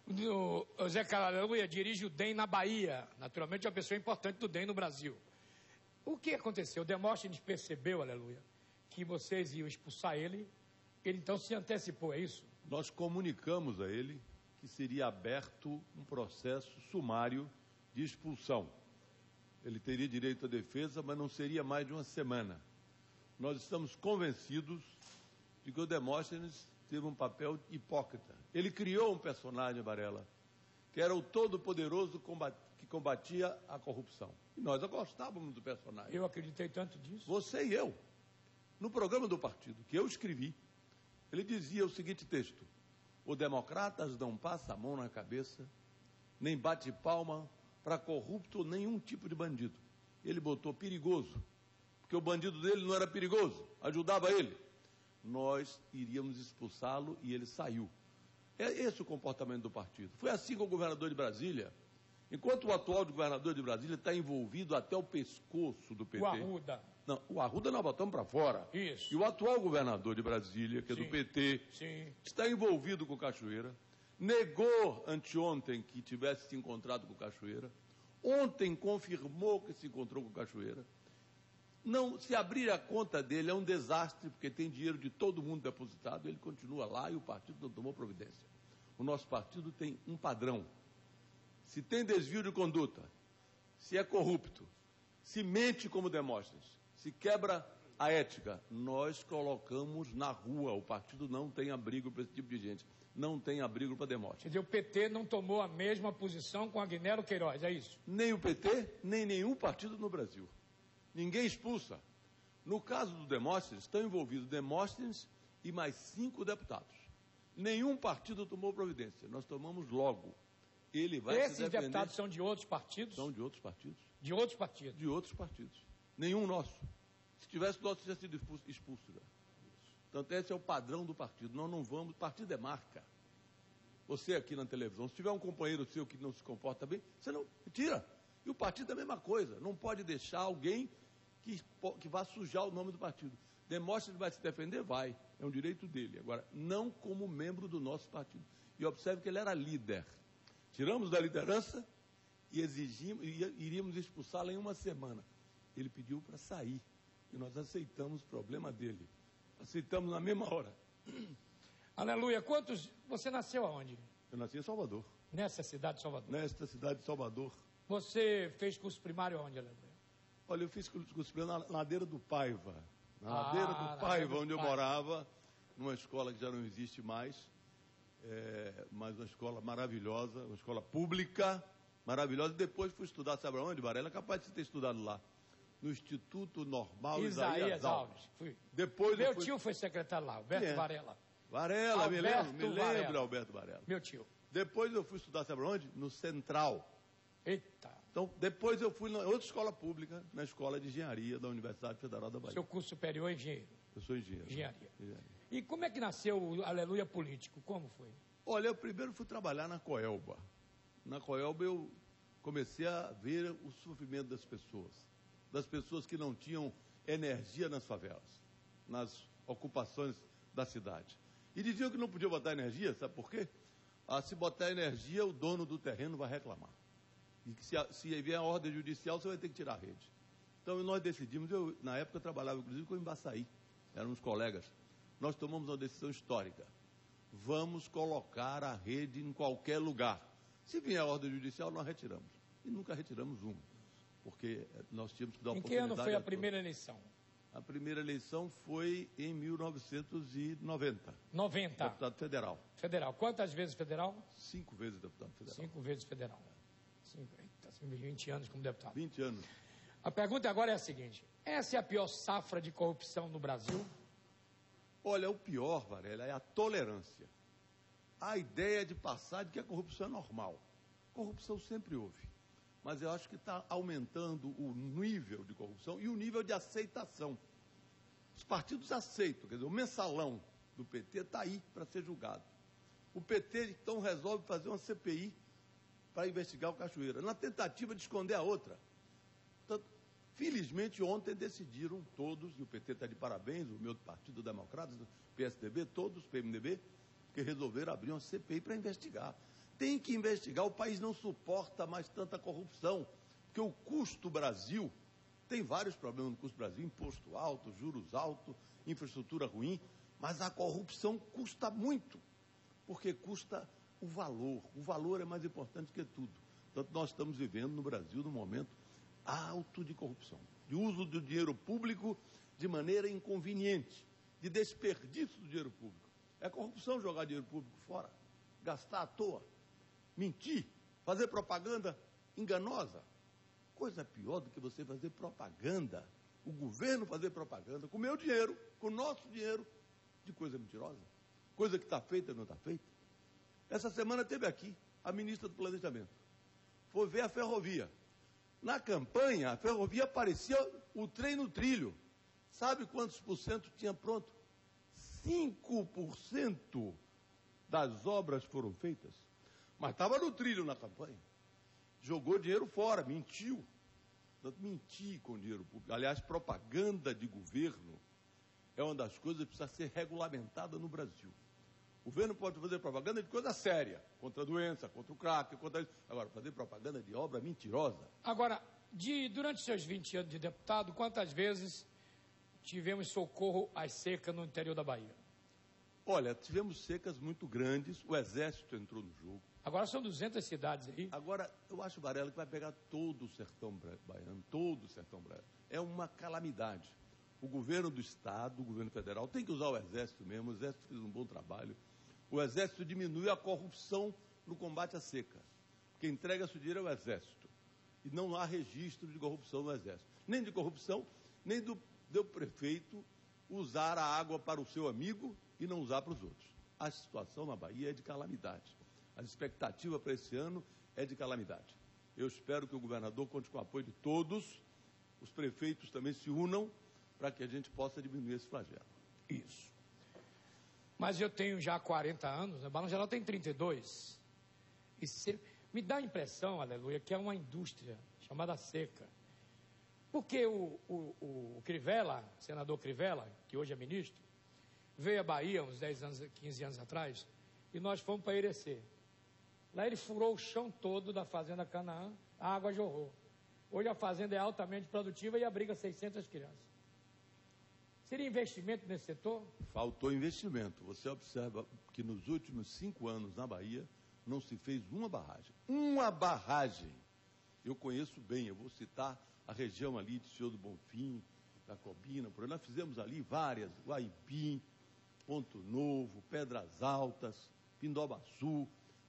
O Zé Aleluia dirige o DEM na Bahia. Naturalmente é uma pessoa importante do DEM no Brasil. O que aconteceu? O Demóstenes percebeu, Aleluia, que vocês iam expulsar ele. Ele então se antecipou, é isso? Nós comunicamos a ele que seria aberto um processo sumário de expulsão. Ele teria direito à defesa, mas não seria mais de uma semana. Nós estamos convencidos de que o Demóstenes teve um papel hipócrita. Ele criou um personagem, Varela, que era o todo-poderoso que combatia a corrupção. E nós gostávamos do personagem. Eu acreditei tanto disso. Você e eu. No programa do partido, que eu escrevi, ele dizia o seguinte texto: o Democratas não passa a mão na cabeça, nem bate palma para corrupto ou nenhum tipo de bandido. Ele botou perigoso, porque o bandido dele não era perigoso, ajudava ele. Nós iríamos expulsá-lo e ele saiu. É esse o comportamento do partido. Foi assim com o governador de Brasília. Enquanto o atual governador de Brasília está envolvido até o pescoço do PT. O Arruda. Não, o Arruda nós botamos para fora. Isso. E o atual governador de Brasília, que é do PT, está envolvido com o Cachoeira. Negou anteontem que tivesse se encontrado com o Cachoeira. Ontem confirmou que se encontrou com o Cachoeira. Não, se abrir a conta dele é um desastre, porque tem dinheiro de todo mundo depositado, ele continua lá e o partido não tomou providência. O nosso partido tem um padrão. Se tem desvio de conduta, se é corrupto, se mente como Demóstenes, se quebra a ética, nós colocamos na rua. O partido não tem abrigo para esse tipo de gente, não tem abrigo para Demóstenes. Quer dizer, o PT não tomou a mesma posição com Agnello Queiroz, é isso? Nem o PT, nem nenhum partido no Brasil. Ninguém expulsa. No caso do Demóstenes, estão envolvidos Demóstenes e mais 5 deputados. Nenhum partido tomou providência, nós tomamos logo. Ele vai se defender. Esses deputados são de outros partidos? São de outros partidos. De outros partidos? De outros partidos. Nenhum nosso. Se tivesse nosso, tinha sido expulso já. Portanto, esse é o padrão do partido. Nós não vamos... Partido é marca. Você aqui na televisão, se tiver um companheiro seu que não se comporta bem, você não... Tira. E o partido é a mesma coisa. Não pode deixar alguém que vá sujar o nome do partido. Demonstra que vai se defender? Vai. É um direito dele. Agora, não como membro do nosso partido. E observe que ele era líder. Tiramos da liderança e exigimos, iríamos expulsá-lo em uma semana. Ele pediu para sair. E nós aceitamos o problema dele. Aceitamos na mesma hora. Aleluia. Você nasceu aonde? Eu nasci em Salvador. Nessa cidade de Salvador? Nesta cidade de Salvador. Você fez curso primário onde, Aleluia? Olha, eu fiz curso primário na Ladeira do Paiva. Na Ladeira do Paiva, onde eu morava, numa escola que já não existe mais. Mas uma escola maravilhosa, uma escola pública, maravilhosa. Depois fui estudar, sabe onde, Varela? É capaz de ter estudado lá. No Instituto Normal Isaías Alves. Fui. Depois Meu tio foi secretário lá, Alberto Varela. Varela, me lembro, Alberto Varela. Meu tio. Depois eu fui estudar, sabe onde? No Central. Eita. Então, depois eu fui em outra escola pública, na Escola de Engenharia da Universidade Federal da Bahia. Seu curso superior é engenheiro? Eu sou engenheiro. Engenharia. E como é que nasceu o Aleluia político? Como foi? Olha, eu primeiro fui trabalhar na Coelba. Na Coelba eu comecei a ver o sofrimento das pessoas que não tinham energia nas favelas, nas ocupações da cidade. E diziam que não podia botar energia, sabe por quê? Se botar energia, o dono do terreno vai reclamar. E que se vier a ordem judicial, você vai ter que tirar a rede. Então nós decidimos, eu na época trabalhava inclusive com o Embaçaí, éramos colegas, nós tomamos uma decisão histórica. Vamos colocar a rede em qualquer lugar. Se vier a ordem judicial, nós retiramos. E nunca retiramos uma, porque nós tínhamos que dar oportunidade. Em que ano foi a primeira eleição? A primeira eleição foi em 1990. 90? Deputado federal. Federal. Quantas vezes federal? 5 vezes deputado federal. 5 vezes federal. 20 anos como deputado. 20 anos. A pergunta agora é a seguinte: essa é a pior safra de corrupção no Brasil? Olha, o pior, Varela, é a tolerância. A ideia de passar de que a corrupção é normal. Corrupção sempre houve. Mas eu acho que está aumentando o nível de corrupção e o nível de aceitação. Os partidos aceitam, quer dizer, o mensalão do PT está aí para ser julgado. O PT, então, resolve fazer uma CPI para investigar o Cachoeira, na tentativa de esconder a outra. Portanto, felizmente, ontem decidiram todos, e o PT está de parabéns, o meu Partido Democratas, o PSDB, todos, PMDB, que resolveram abrir uma CPI para investigar. tem que investigar. O país não suporta mais tanta corrupção, porque o custo Brasil, tem vários problemas no custo Brasil, imposto alto, juros altos, infraestrutura ruim, mas a corrupção custa muito, porque custa o valor. O valor é mais importante que tudo. Portanto, nós estamos vivendo no Brasil num momento alto de corrupção, de uso do dinheiro público de maneira inconveniente, de desperdício do dinheiro público. É corrupção jogar dinheiro público fora, gastar à toa, mentir, fazer propaganda enganosa. Coisa pior do que você fazer propaganda, o governo fazer propaganda com o meu dinheiro, com o nosso dinheiro, de coisa mentirosa, coisa que está feita e não está feita. Essa semana teve aqui a ministra do Planejamento, foi ver a ferrovia. Na campanha, a ferrovia parecia o trem no trilho. Sabe quantos por cento tinha pronto? 5% das obras foram feitas. Mas estava no trilho na campanha. Jogou dinheiro fora, mentiu. Mentir com dinheiro público. Aliás, propaganda de governo é uma das coisas que precisa ser regulamentada no Brasil. O governo pode fazer propaganda de coisa séria, contra a doença, contra o crack, contra isso. Agora, fazer propaganda de obra mentirosa. Agora, durante seus 20 anos de deputado, quantas vezes tivemos socorro às secas no interior da Bahia? Olha, tivemos secas muito grandes, o Exército entrou no jogo. Agora são 200 cidades aí. Agora, eu acho, Varela, que vai pegar todo o sertão baiano, todo o sertão baiano. É uma calamidade. O governo do Estado, o governo federal, tem que usar o Exército mesmo. O Exército fez um bom trabalho. O Exército diminui a corrupção no combate à seca. Quem entrega seu dinheiro é o Exército. E não há registro de corrupção no Exército. Nem de corrupção, nem do prefeito usar a água para o seu amigo e não usar para os outros. A situação na Bahia é de calamidade. A expectativa para esse ano é de calamidade. Eu espero que o governador conte com o apoio de todos, os prefeitos também se unam para que a gente possa diminuir esse flagelo. Isso. Mas eu tenho já 40 anos, né? Balanço Geral tem 32. E me dá a impressão, aleluia, que é uma indústria chamada seca. Porque o Crivella, senador Crivella, que hoje é ministro, veio à Bahia uns 10 anos, 15 anos atrás, e nós fomos para Irecê. Lá ele furou o chão todo da fazenda Canaã, a água jorrou. Hoje a fazenda é altamente produtiva e abriga 600 crianças. Seria investimento nesse setor? Faltou investimento. Você observa que nos últimos 5 anos na Bahia não se fez uma barragem. Uma barragem. Eu conheço bem, eu vou citar a região ali de Senhor do Bonfim, da Cobina, por aí. Nós fizemos ali várias, Guaipim, Ponto Novo, Pedras Altas, Pindobaçu.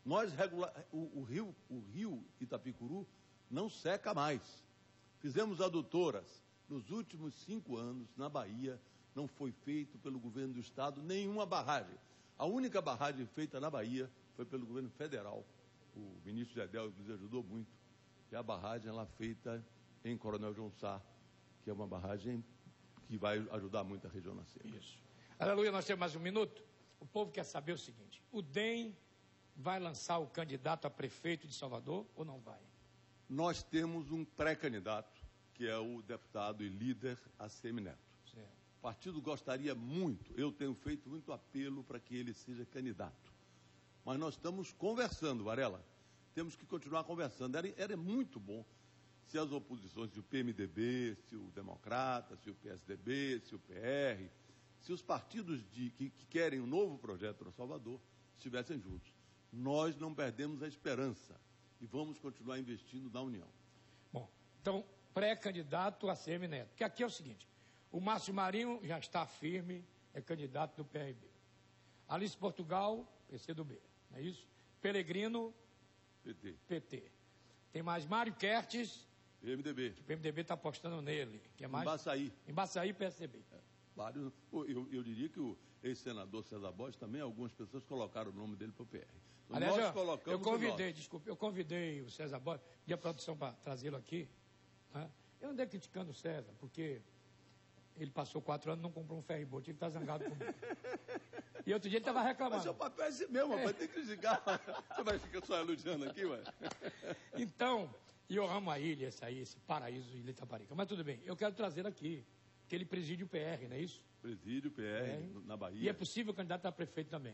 O rio Itapicuru não seca mais. Fizemos adutoras. Nos últimos 5 anos, na Bahia, não foi feito pelo governo do Estado nenhuma barragem. A única barragem feita na Bahia foi pelo governo federal. O ministro Gedel nos ajudou muito. E a barragem lá feita em Coronel João Sá, que é uma barragem que vai ajudar muito a região na seca. Isso. Aleluia, nós temos mais um minuto. O povo quer saber o seguinte: o DEM vai lançar o candidato a prefeito de Salvador ou não vai? Nós temos um pré-candidato, que é o deputado e líder ACM Neto. Certo. O partido gostaria muito, eu tenho feito muito apelo para que ele seja candidato. Mas nós estamos conversando, Varela. Temos que continuar conversando. Era muito bom se as oposições, se o PMDB, se o Democrata, se o PSDB, se o PR, se os partidos que querem um novo projeto para Salvador estivessem juntos. Nós não perdemos a esperança e vamos continuar investindo na União. Bom, então, pré-candidato a ACM Neto. Porque aqui é o seguinte: o Márcio Marinho já está firme, é candidato do PRB. Alice Portugal, PCdoB, não é isso? Pelegrino, PT. Tem mais Mário Kertes, PMDB. que o PMDB está apostando nele. Que é mais... Embaçaí, PSDB. Vários. Eu diria que o ex-senador César Borges também, algumas pessoas colocaram o nome dele para o PR. Então, aliás, nós colocamos eu convidei o César Borges, e a produção para trazê-lo aqui. Né? Eu andei criticando o César, porque ele passou 4 anos e não comprou um ferry-boat, ele está zangado comigo. E outro dia ele estava reclamando. Mas seu papel é esse mesmo, vai ter que criticar. Você vai ficar só elogiando aqui, ué? Então, eu amo a ilha, esse paraíso de Itaparica. Mas tudo bem, eu quero trazê-lo aqui, porque ele preside o PR, não é isso? Preside o PR na Bahia. E é possível candidato a prefeito também.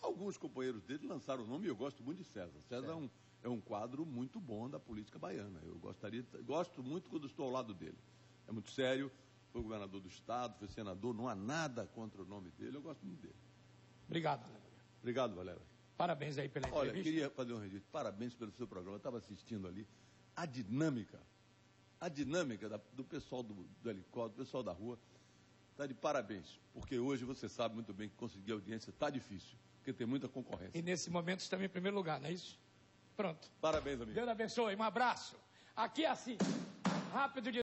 Alguns companheiros dele lançaram o nome e eu gosto muito de César. César é um quadro muito bom da política baiana. Eu gosto muito quando estou ao lado dele. É muito sério, foi governador do estado, foi senador, não há nada contra o nome dele, eu gosto muito dele. Obrigado, Valério. Obrigado, Valério. Parabéns aí pela entrevista. Olha, queria fazer um registro. Parabéns pelo seu programa. Eu estava assistindo ali a dinâmica do pessoal do helicóptero, do pessoal da rua. Está de parabéns, porque hoje você sabe muito bem que conseguir audiência está difícil, porque tem muita concorrência. E nesse momento estamos em primeiro lugar, não é isso? Pronto. Parabéns, amigo. Deus abençoe. Um abraço. Aqui é assim, rápido de